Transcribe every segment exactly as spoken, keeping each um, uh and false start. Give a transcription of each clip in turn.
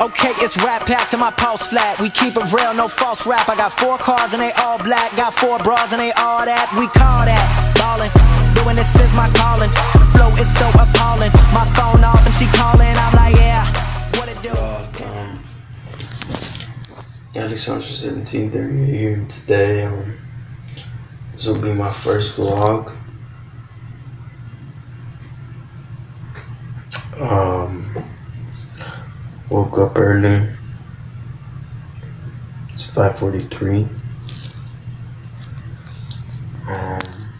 Okay, it's Rat Pack to my pulse flat. We keep it real, no false rap. I got four cars and they all black. Got four bras and they all that. We call that ballin'. Doing this is my calling. Flow is so appalling. My phone off and she calling. I'm like, yeah, what it do? Uh, um, yeah, Alexandra seventeen thirty here today. Um, this will be my first vlog. Um, woke up early. It's five forty-three. Um,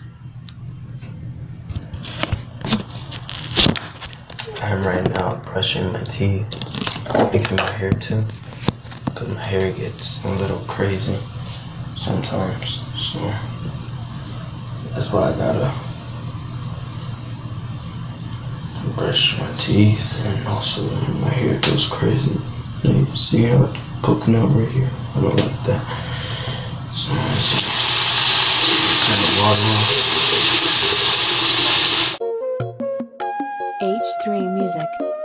I'm right now brushing my teeth, fixing my hair too, because my hair gets a little crazy sometimes. So that's why I gotta brush my teeth, and also my hair goes crazy. You see how it's poking out right here? I don't like that. So let's kind of water off. H three Music.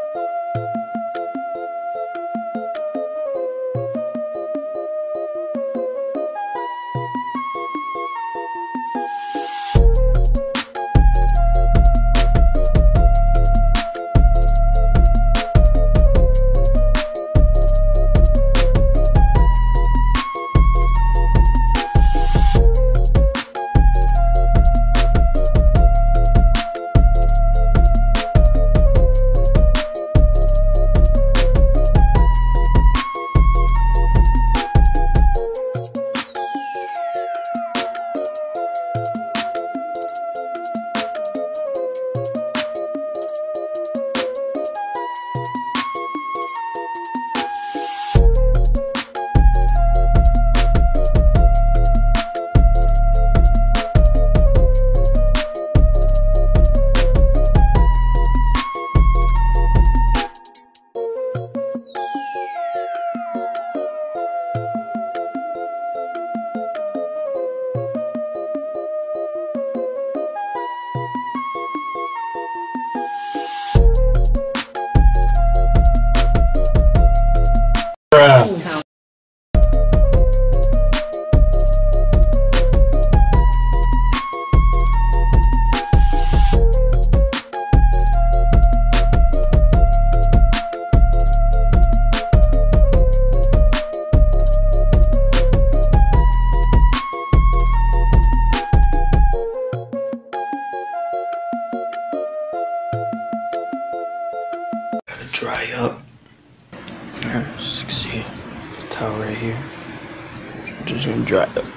Dry up. As you can see the towel right here. I'm just gonna dry up.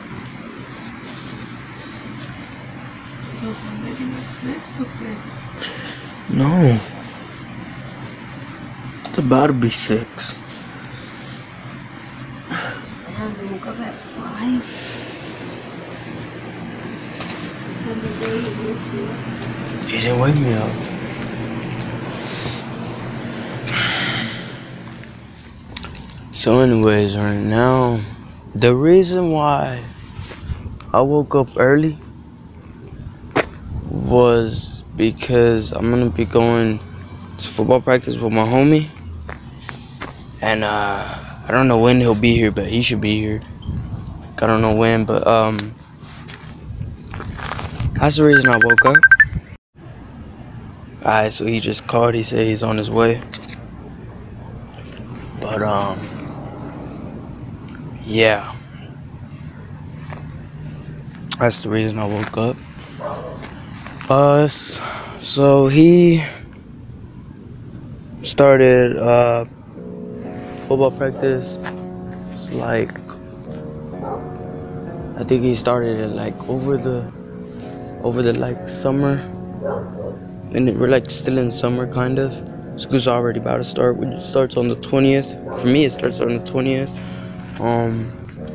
Was already my six okay? No. It's about to be six. I woke up at five. Ten days woke you up. You didn't wake me up. So anyways, right now, the reason why I woke up early was because I'm gonna be going to football practice with my homie, and uh, I don't know when he'll be here, but he should be here. I don't know when, but um, that's the reason I woke up. Alright, so he just called. He said he's on his way, but um. Yeah, that's the reason I woke up. Uh, so he started uh, football practice. It's like, I think he started it like over the, over the like summer, and we're like still in summer kind of. School's already about to start. It starts on the twentieth. For me, it starts on the twentieth. Um,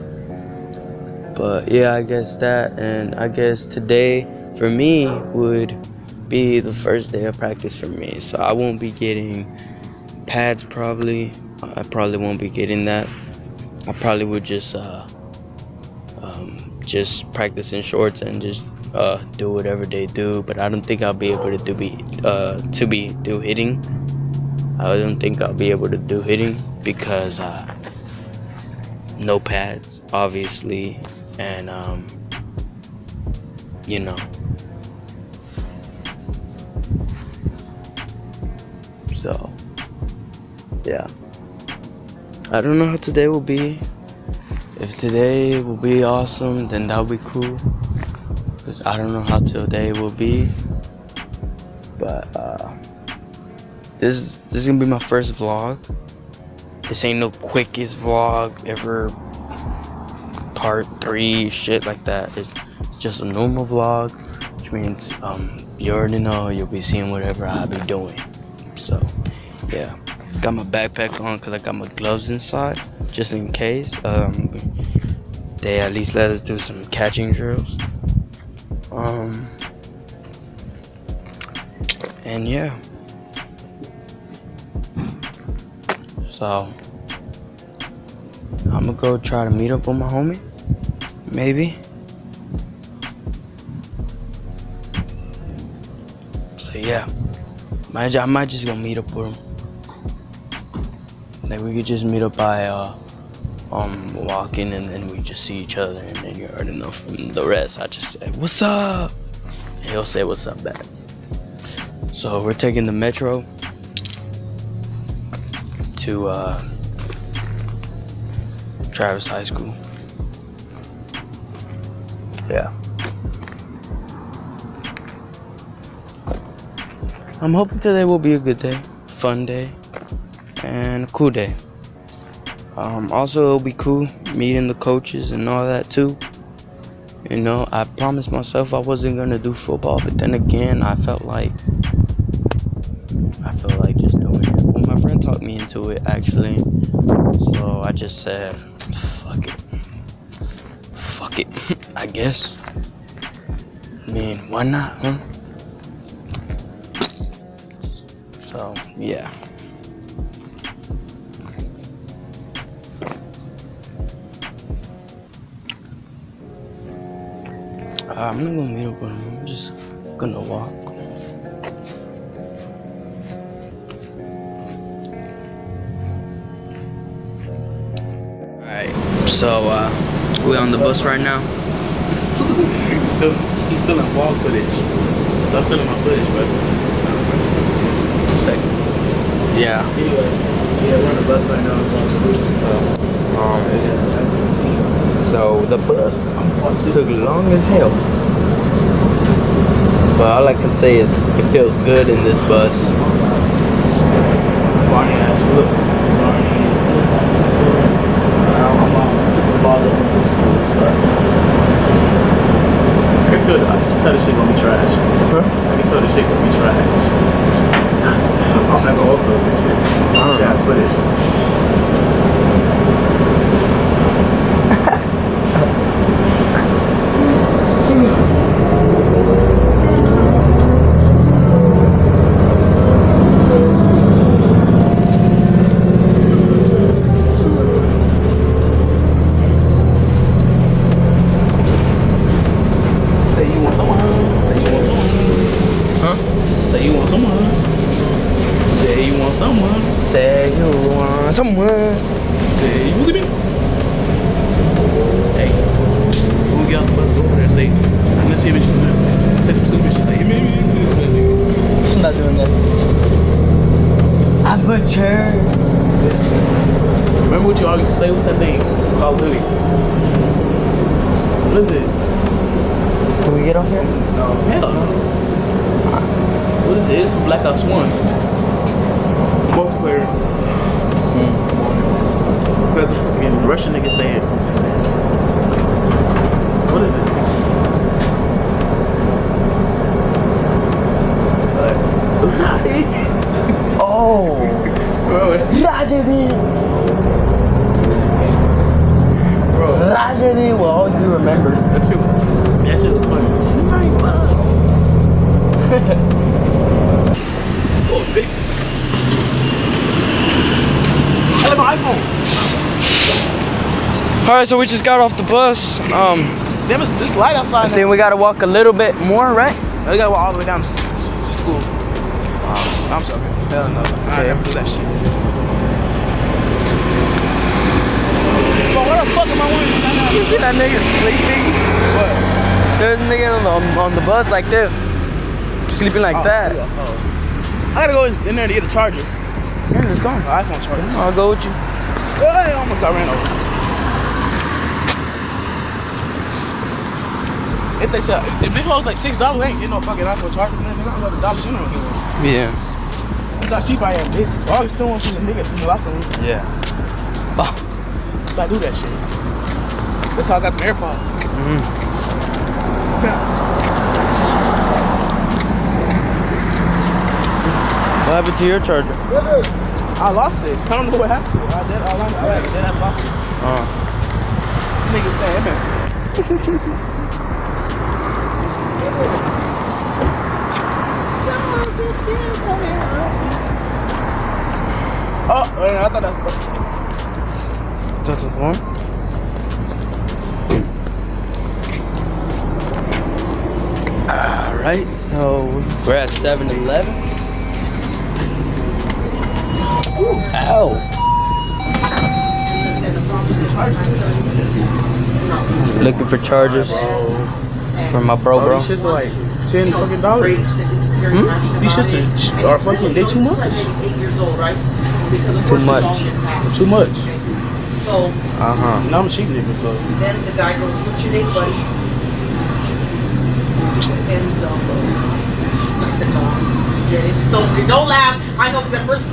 but yeah, I guess that, and I guess today for me would be the first day of practice for me, so I won't be getting pads probably. I probably won't be getting that. I probably would just uh, um, just practice in shorts and just uh, do whatever they do, but I don't think I'll be able to do be uh, to be do hitting. I don't think I'll be able to do hitting because uh, no pads, obviously, and um, you know. So, yeah. I don't know how today will be. If today will be awesome, then that will be cool. Because I don't know how today will be. But, uh, this, this is going to be my first vlog. This ain't no quickest vlog ever. Part three, shit like that. It's just a normal vlog. Which means, um, you already know you'll be seeing whatever I be doing. So, yeah. Got my backpack on because I got my gloves inside, just in case. Um, they at least let us do some catching drills. Um, and yeah. So, I'm gonna go try to meet up with my homie. Maybe. So yeah. Might, I might just go meet up with him. Like we could just meet up by uh, um walking, and then we just see each other, and then you already know from the rest. I just say what's up, and he'll say what's up back. So we're taking the metro to uh, Travis High School. Yeah. I'm hoping today will be a good day, fun day, and a cool day. Um, also, it'll be cool meeting the coaches and all that too. You know, I promised myself I wasn't gonna do football, but then again, I felt like I felt like just doing it. Well, my friend talked me into it actually, so I just said, "Fuck it, fuck it." I guess. I mean, why not, huh? So yeah. I'm not gonna meet up with him, I'm just gonna walk. Alright, so uh, we on the bus right now. He's still, he's still in vlog footage. I'm still in my footage, but seconds. Yeah. Anyway, yeah, we're on the bus right now. Um, it's, so the bus took long as hell. But all I can say is it feels good in this bus. Barney, actually, look. Barney, I'm on bother with this school, I can feel that. I can tell this shit gonna be trash. Huh? I can tell this shit gonna be trash. I'm not gonna upload this shit. I don't yeah, know. footage. Say you want someone. Say you want someone. Huh? Say you want someone. Say you want someone. Say you want someone. Say you want me. Hey, when we get off the bus, go over there and say, let's see what you do. Say some stupid shit. Like, maybe you do something. I'm not doing that. I butchered. Remember what you always say? What's that thing? Call of Duty. What is it? Can we get off here? No, hell no. What is it? It's Black Ops one. Multiplayer. I mean, Russian niggas say it. What is it? Like, Oh. bro, Tragedy. bro, Tragedy will always be remembered. that shit, that shit was funny. Sniper. Oh, big. I left my iPhone. All right, so we just got off the bus. Um, Damn, it's this light outside. then we gotta walk a little bit more, right? Now we gotta walk all the way down to school. Um, I I'm joking. Hell no. I Okay. never do that shit. Bro, what the fuck am I wearing? You see that nigga sleeping? What? There's a nigga on the, on the bus like this. Sleeping like Oh, that. yeah, oh. I gotta go in there to get a charger. Yeah, let's go. My iPhone charger. I'll go with you. Yeah, I almost got ran over. If they sell, if big hoes like six dollars, ain't get no fucking iPhone charger. Man, nigga, I'm going to Dollar General and get one. Yeah. That's how cheap I am, bitch. All you still want from the niggas from the locker room. Yeah. Oh. So I do that shit. That's how I got the AirPods. Mm-hmm. What happened to your charger? I lost it. I don't know what happened to it. I did, I lost it. I did have lost it. Oh. Niggas saying, man. Oh, I thought that was. That's the one? Alright, so we're at seven eleven. Ow. Looking for chargers for my bro, bro. These shits are like ten fucking dollars. Hmm? These shits are, are fucking, they too much. Too much. Too much. So Uh huh. Now I'm a cheap nigga, so. then the guy goes, "What's your name, buddy?" And so, like the dog. Get it? So don't laugh. I know because at first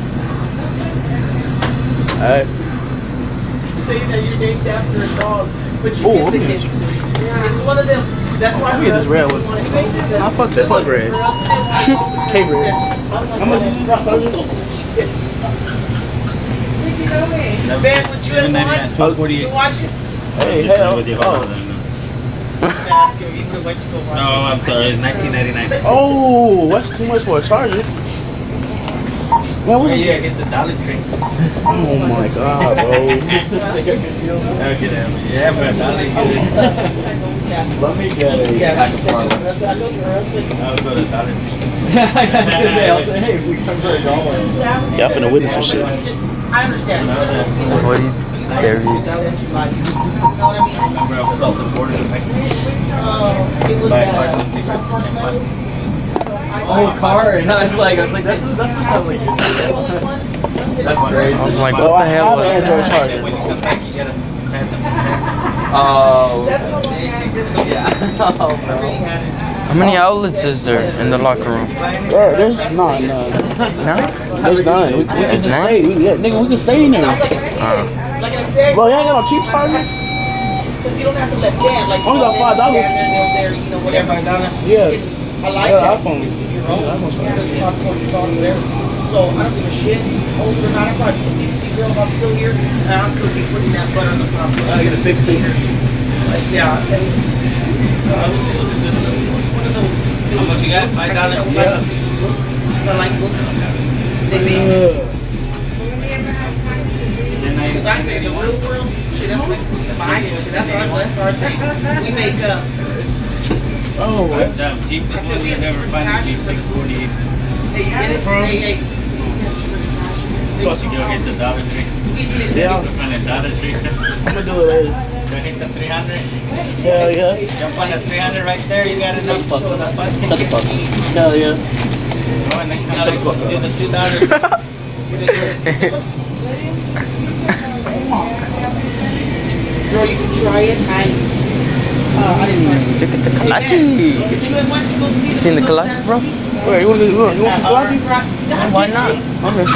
Alright. say that you're named after a dog, but you Oh, get the okay. hint. It's one of them. That's why Let me get this red one. I fucked that fuck red. It's K red. How much is this? Ben, would you have won? You watch it? Hey, hell. Oh. Ask him. You could wait to go watch No, I'm sorry, it's nineteen ninety-nine. Oh, that's too much for a charger. Man, what's Yeah, get the Dollar Tree. Oh my god, bro. Okay, yeah, but Dollar Tree. Let me get a Yeah, pack of she said, Marlboro. that's what I told her husband. I'll go to Dollar Tree. Y'all finna witness some shit. I understand. What do you there you You know what I mean? Remember, I was off the border. Like, Oh, it was By uh, car, let's see. some part of those. So I- Oh, car, and I was like, I was like, that's a, that's a sound like That's crazy. I was like, Oh, what I the hell have was an that? Android charger. when you come back, you gotta plant them. Oh. That's how long I did. Yeah. I really had it. How many outlets is there in the locker room? Bro, there's none, none. No? There's none. We, we can just None? stay. We, yeah, nigga, we can stay in Sounds there. like a Uh. Like I said, Bro, y'all got no cheap chargers? because you don't have to let Dan, like, Only got tell five them dollars. stand there, they're there, you know, whatever. Yeah. I like Yeah, that. iPhone. Your own. Yeah, iPhone's fine. Yeah, the popcorn, salt, whatever. So I don't give a shit. Older or not, I'm probably sixty, girl, if I'm still here, and I'll still be putting that butter on the popcorn. I get a sixteen. Like, yeah, it was, uh, it was, it was a good one. It was one of those. How much you got? Five dollars? Yeah. Because I like books. They made. Because I say the real world, shit, that's like fine. Shit, that's our, that's our thing. We make up. Oh, Five dollars. Cheapest one we've ever found is six forty-eight. Hey, you get it? Hey, hey. Plus, you go hit the Dollar Tree. yeah. Go find a Dollar Tree. Go I'm gonna do it later. hit the three hundred. Hell yeah. Jump on the three hundred right there. You got enough for the button. Shut the fuck up. Hell yeah. Oh, and then come back, do the two dollars. Girl, you can try it. I, uh, I didn't try it. Look at the kolache. You had went to go see You seen the kolache, bro? Wait, you want to you want, you want some kolaches? Why not? Okay.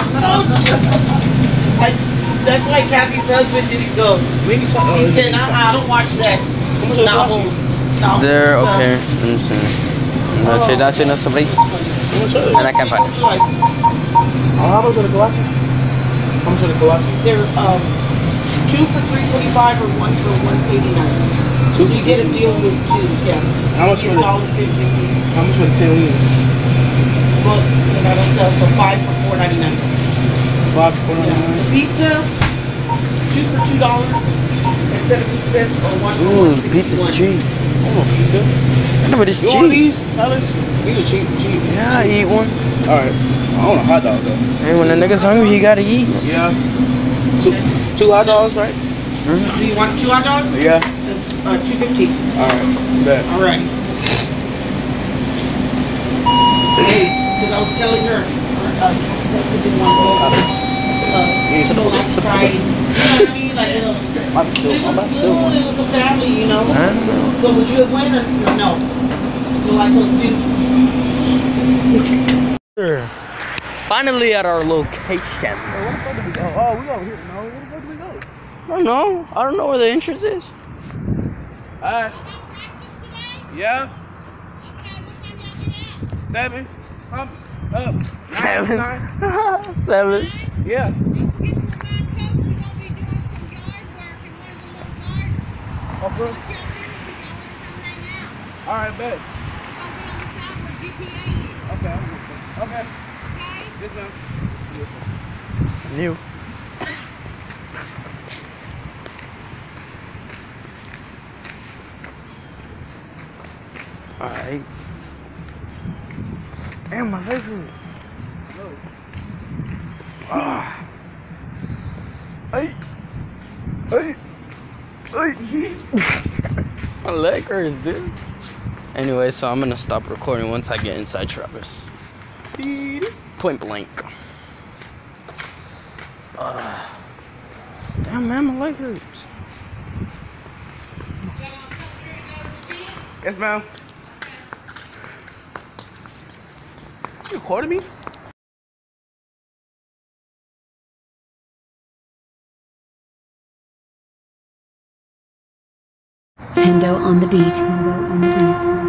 I, that's why Kathy's husband didn't go. Maybe some. He said, uh I don't watch that. How much are the kolaches? Novels They're stuff. okay. Let me see. That's it. That's it. That's it. How much are And they? I can't find it. Like, Oh, how much are the kolaches? How much are the kolaches? they're um, two for three twenty-five or one for one eighty-nine. Two So you get a deal with two, yeah. How much for a this? dollar fifty a piece. How much for the ten wings? Well, and I don't sell, so five for four ninety-nine. Five for four Yeah. ninety-nine. Pizza, two for two dollars and seventeen cents, or one for Ooh, one the pizza's sixty-one. cheap. Oh, pizza. No, but it's You want cheap. these, Alice? These are cheap, cheap. Yeah, I eat one. All right. I want a hot dog though. Hey, when a nigga's hungry, he gotta eat. Yeah. Two, two hot dogs, right? Do you want two hot dogs? Yeah. It's uh, two fifteen. All right. Bet. All right. Because I was telling her, uh, his husband didn't want to go. Uh, to go like Friday. You know what I mean? Like, you know, I'm still, it was I'm still. cool. It was a family, you know. Huh? So would you have went or no? You like those two? Finally at our location. Hey, where the fuck did we go? Oh, we over here. No, where the fuck did we go? I don't know. I don't know where the entrance is. Alright. Yeah. Seven. Up. Up. Nine. Seven. Nine. Seven. Yeah. Okay. Alright, bet. Okay. Okay. Yes, ma'am. New. Alright. Damn, my face hurts. Ah. Ay. Ay. Ay. My leg hurts, dude. Anyway, so I'm gonna stop recording once I get inside Travis. Point blank. Uh, damn, man, my leg hurts. Yes, ma'am. You recording me? Hendo on the beat. Hendo on the beat.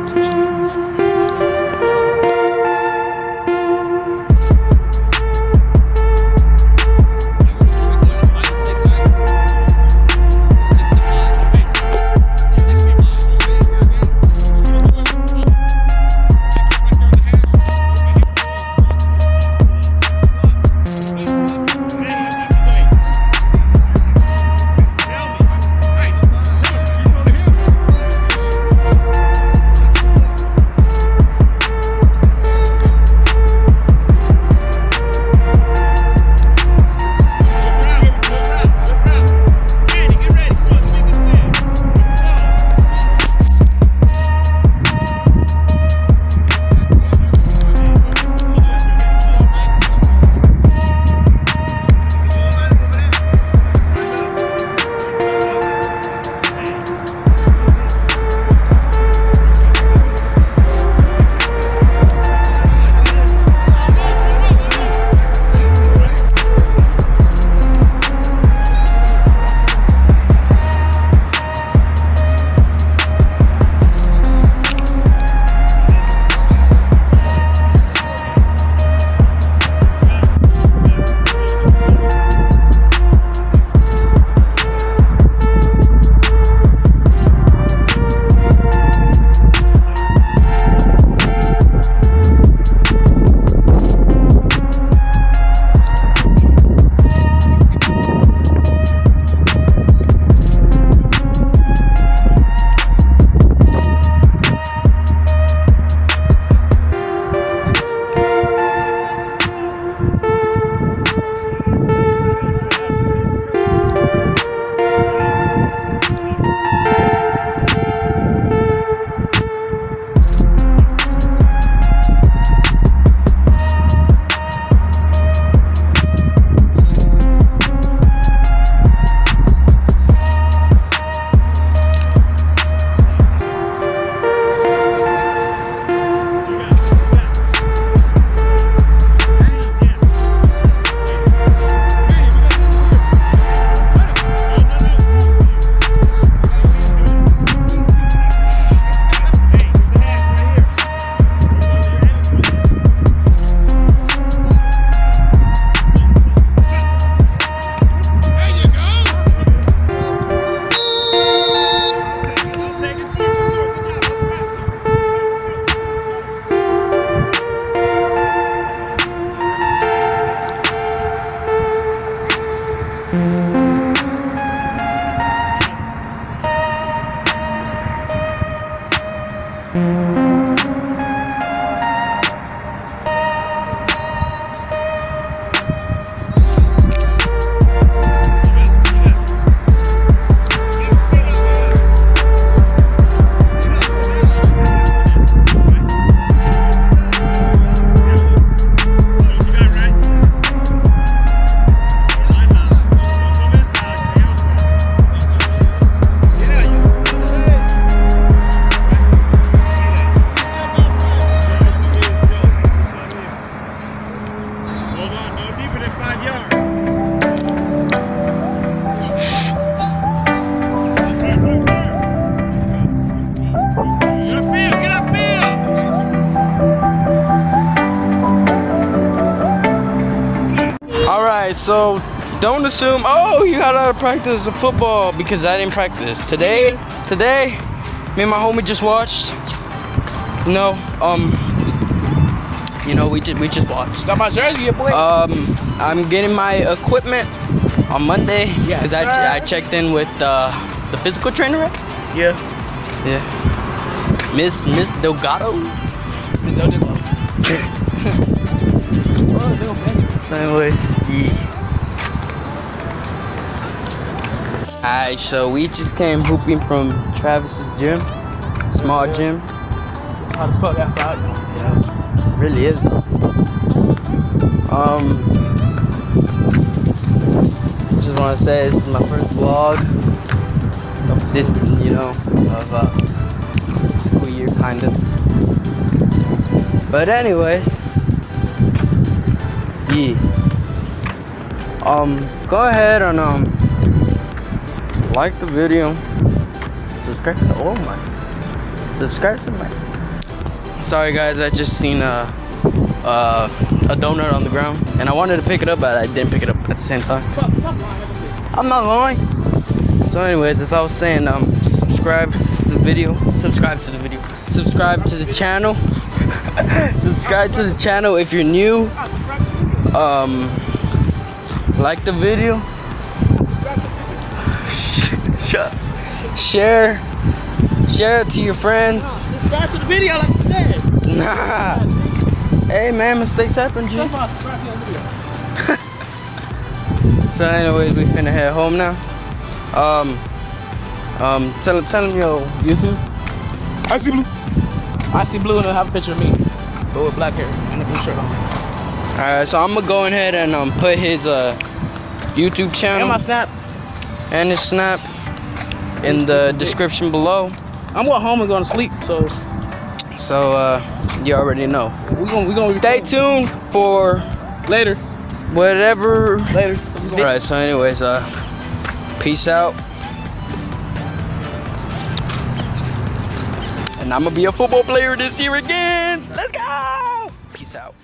within five yards. Get upfield, get upfield. All right, so don't assume, oh, you got out of practice of football because I didn't practice. Today, today, me and my homie just watched, you know, um, you know, we just, we just watched. Got my jersey, your boy. Um, I'm getting my equipment on Monday because Yes, I, I sir. checked in with uh, the physical trainer, right? Yeah. Yeah. Miss Miss Delgado. So anyways, yeah. Alright, so we just came hooping from Travis's gym. Small gym. Hot as fuck outside. Really is though. Um just wanna say this is my first vlog of this, you know, of uh school year kind of. But anyways, yeah. Um go ahead and um like the video. Subscribe to oh my subscribe to my sorry guys, I just seen a uh, a donut on the ground and I wanted to pick it up but I didn't pick it up at the same time. I'm not lying. So anyways, as I was saying, um subscribe to the video, subscribe to the video, subscribe to the channel. Subscribe to the channel if you're new. Um like the video. Share share it to your friends. Subscribe to the video like you said. Nah. Hey man, mistakes happen, G. Come on, subscribe to the video. So anyways, we finna head home now. Um Um tell tell them yo YouTube. I see blue. I see blue and I have a picture of me. But with black hair and a blue shirt on. Alright, so I'm gonna go ahead and um put his uh YouTube channel And my snap. and his snap in the description below. I'm going home and going to sleep, so So uh you already know. we gonna we gonna Stay tuned for later. whatever. Later. Alright, so anyways, uh peace out. And I'm gonna be a football player this year again. Let's go! Peace out.